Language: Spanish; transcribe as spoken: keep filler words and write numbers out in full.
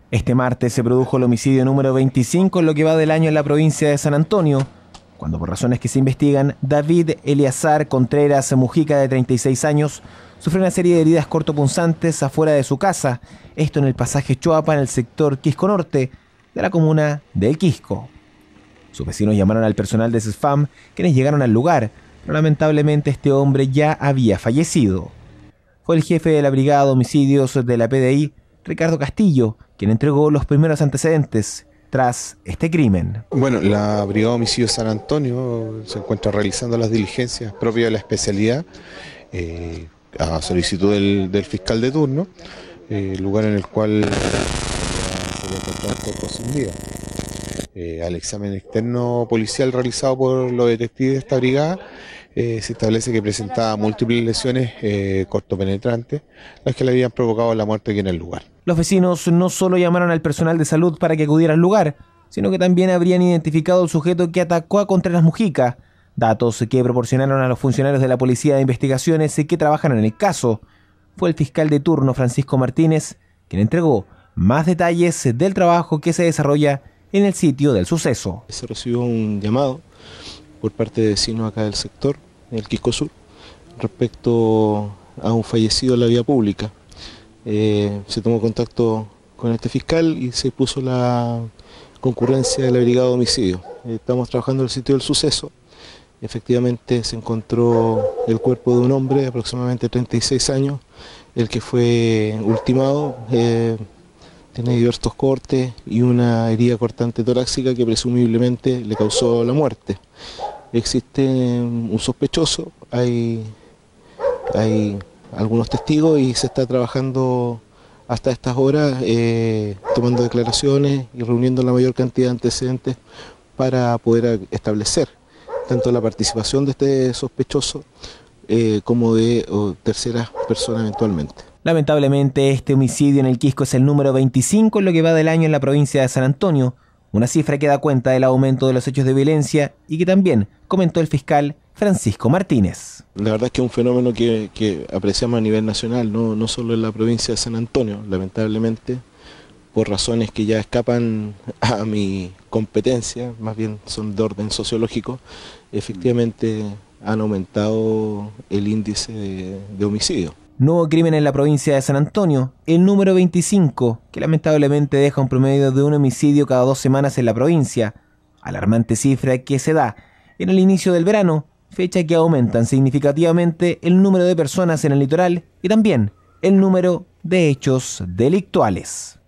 Este martes se produjo el homicidio número veinticinco en lo que va del año en la provincia de San Antonio, cuando por razones que se investigan, David Eleazar Contreras Mujica, de treinta y seis años, sufrió una serie de heridas cortopunzantes afuera de su casa, esto en el pasaje Choapa, en el sector Quisco Norte, de la comuna de El Quisco. Sus vecinos llamaron al personal de CESFAM, quienes llegaron al lugar, pero lamentablemente este hombre ya había fallecido. Fue el jefe de la Brigada de Homicidios de la P D I, Ricardo Castillo, quien entregó los primeros antecedentes tras este crimen. Bueno, la Brigada de Homicidios San Antonio se encuentra realizando las diligencias propias de la especialidad eh, a solicitud del, del fiscal de turno, eh, lugar en el cual se le encontró un cuerpo sin vida. Eh, al examen externo policial realizado por los detectives de esta brigada, eh, se establece que presentaba múltiples lesiones eh, cortopenetrantes, las que le habían provocado la muerte aquí en el lugar. Los vecinos no solo llamaron al personal de salud para que acudiera al lugar, sino que también habrían identificado al sujeto que atacó a Contreras Mujica, datos que proporcionaron a los funcionarios de la Policía de Investigaciones que trabajan en el caso. Fue el fiscal de turno, Francisco Martínez, quien entregó más detalles del trabajo que se desarrolla en el sitio del suceso. Se recibió un llamado por parte de vecinos acá del sector, del Quisco Sur, respecto a un fallecido en la vía pública. Eh, se tomó contacto con este fiscal y se puso la concurrencia de la Brigada de Homicidios. Eh, estamos trabajando en el sitio del suceso. Efectivamente se encontró el cuerpo de un hombre de aproximadamente treinta y seis años, el que fue ultimado. Eh, tiene diversos cortes y una herida cortante torácica que presumiblemente le causó la muerte. Existe un sospechoso, hay, hay algunos testigos y se está trabajando hasta estas horas, eh, tomando declaraciones y reuniendo la mayor cantidad de antecedentes para poder establecer tanto la participación de este sospechoso eh, como de o, terceras personas eventualmente. Lamentablemente, este homicidio en el Quisco es el número veinticinco en lo que va del año en la provincia de San Antonio, una cifra que da cuenta del aumento de los hechos de violencia y que también comentó el fiscal Francisco Martínez. La verdad es que es un fenómeno que, que apreciamos a nivel nacional, no, no solo en la provincia de San Antonio. Lamentablemente, por razones que ya escapan a mi competencia, más bien son de orden sociológico, efectivamente han aumentado el índice de, de homicidio. Nuevo crimen en la provincia de San Antonio, el número veinticinco, que lamentablemente deja un promedio de un homicidio cada dos semanas en la provincia. Alarmante cifra que se da en el inicio del verano, fecha que aumentan significativamente el número de personas en el litoral y también el número de hechos delictuales.